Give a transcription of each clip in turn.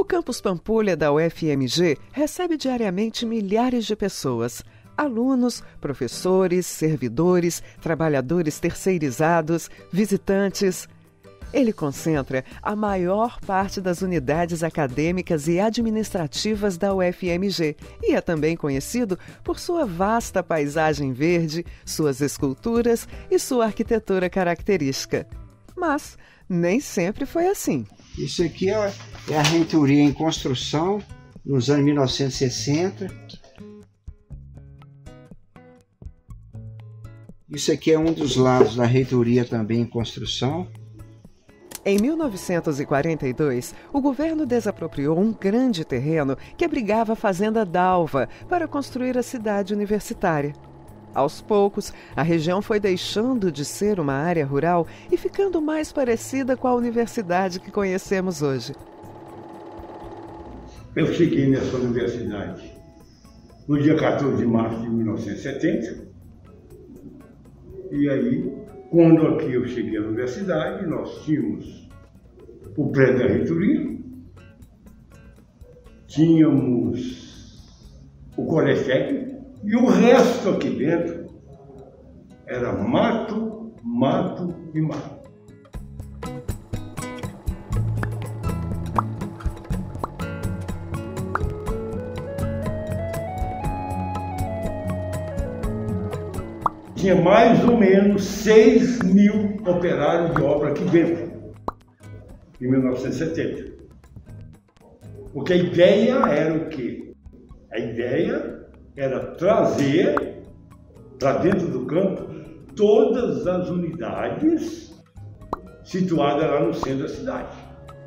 O campus Pampulha da UFMG recebe diariamente milhares de pessoas. Alunos, professores, servidores, trabalhadores terceirizados, visitantes. Ele concentra a maior parte das unidades acadêmicas e administrativas da UFMG e é também conhecido por sua vasta paisagem verde, suas esculturas e sua arquitetura característica. Mas nem sempre foi assim. Isso aqui é a reitoria em construção, nos anos 1960. Isso aqui é um dos lados da reitoria também em construção. Em 1942, o governo desapropriou um grande terreno que abrigava a Fazenda Dalva para construir a cidade universitária. Aos poucos, a região foi deixando de ser uma área rural e ficando mais parecida com a universidade que conhecemos hoje. Eu cheguei nessa universidade no dia 14 de março de 1970. E aí, quando aqui eu cheguei à universidade, nós tínhamos o prédio da reitoria, tínhamos o colégio técnico e o resto aqui dentro era mato, mato e mato. Tinha mais ou menos 6.000 operários de obra aqui dentro, em 1970. Porque a ideia era o quê? A ideia era trazer para dentro do campo todas as unidades situadas lá no centro da cidade.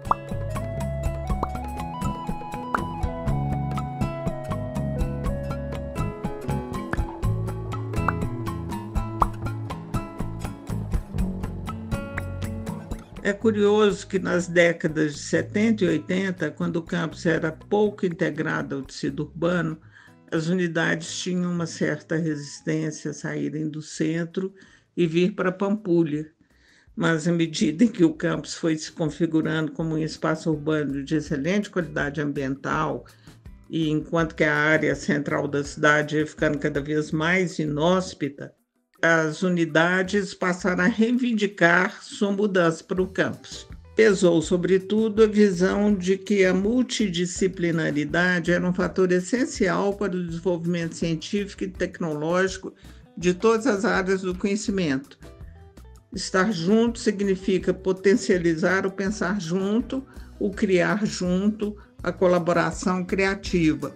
É curioso que nas décadas de 70 e 80, quando o campus era pouco integrado ao tecido urbano, as unidades tinham uma certa resistência a saírem do centro e vir para Pampulha. Mas à medida em que o campus foi se configurando como um espaço urbano de excelente qualidade ambiental, e enquanto que a área central da cidade ia ficando cada vez mais inóspita, as unidades passaram a reivindicar sua mudança para o campus. Pesou, sobretudo, a visão de que a multidisciplinaridade era um fator essencial para o desenvolvimento científico e tecnológico de todas as áreas do conhecimento. Estar junto significa potencializar o pensar junto, o criar junto, a colaboração criativa.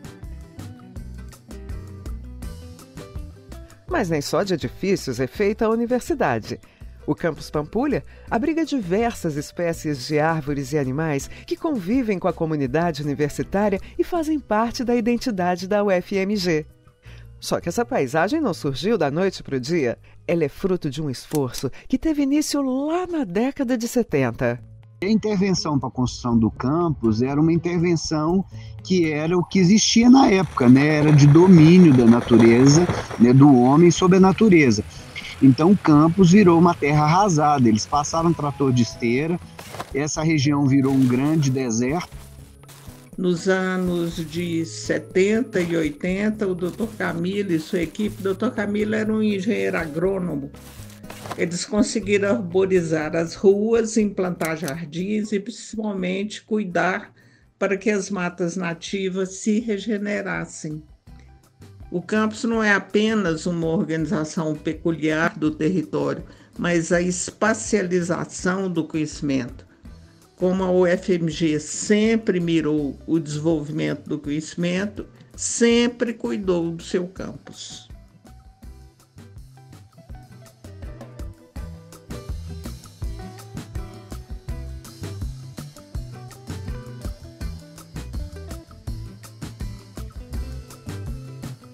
Mas nem só de edifícios é feita a universidade. O campus Pampulha abriga diversas espécies de árvores e animais que convivem com a comunidade universitária e fazem parte da identidade da UFMG. Só que essa paisagem não surgiu da noite para o dia. Ela é fruto de um esforço que teve início lá na década de 70. A intervenção para a construção do campus era uma intervenção que era o que existia na época, né? Era de domínio da natureza, né? Do homem sobre a natureza. Então o campus virou uma terra arrasada, eles passaram trator de esteira, essa região virou um grande deserto. Nos anos de 70 e 80, o Dr. Camilo e sua equipe, o Dr. Camilo era um engenheiro agrônomo. Eles conseguiram arborizar as ruas, implantar jardins e, principalmente, cuidar para que as matas nativas se regenerassem. O campus não é apenas uma organização peculiar do território, mas a espacialização do conhecimento. Como a UFMG sempre mirou o desenvolvimento do conhecimento, sempre cuidou do seu campus.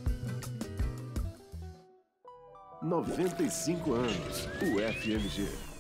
"95 anos, UFMG".